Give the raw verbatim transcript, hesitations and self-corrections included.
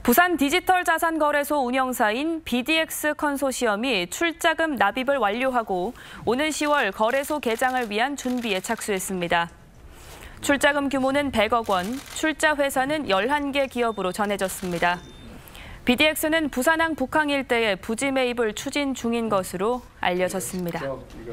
부산 디지털 자산 거래소 운영사인 비디엑스 컨소시엄이 출자금 납입을 완료하고 오는 시월 거래소 개장을 위한 준비에 착수했습니다. 출자금 규모는 백억 원, 출자 회사는 열한 개 기업으로 전해졌습니다. 비디엑스는 부산항 북항 일대에 부지 매입을 추진 중인 것으로 알려졌습니다.